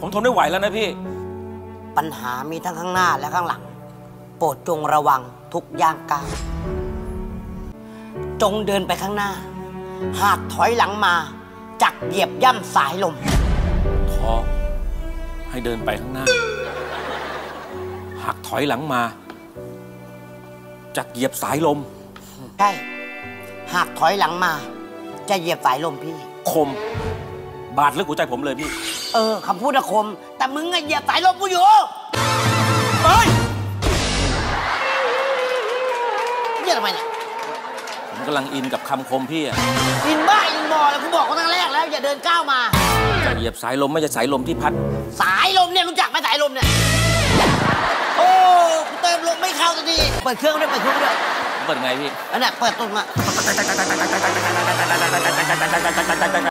ผมทนไม่ไหวแล้วนะพี่ปัญหามีทั้งข้างหน้าและข้างหลังโปรดจงระวังทุกย่างก้าวจงเดินไปข้างหน้าหากถอยหลังมาจักเหยียบย่ำสายลมท้อให้เดินไปข้างหน้าหากถอยหลังมาจักเหยียบสายลมใช่หากถอยหลังมาจะเหยียบสายลมพี่คมบาดลึกหัวใจผมเลยพี่คำพูดคมแต่มึงเหยียบสายลมกูอยู่เฮ้ยเนี่ยทำไมเนี่ยผมกำลังอินกับคำคมพี่อะอินบ้าอินบอแล้วกูบอกตั้งแรกแล้วอย่าเดินก้าวมาจะเหยียบสายลมไม่ใช่สายลมที่พัดสายลมเนี่ยรู้จักไหมสายลมเนี่ยโอ้กูเติมลมไม่เข้าสักทีเปิดเครื่องด้วยเปิดเครื่องด้วยเปิดไงพี่อันนี้เปิดตุ้มอะ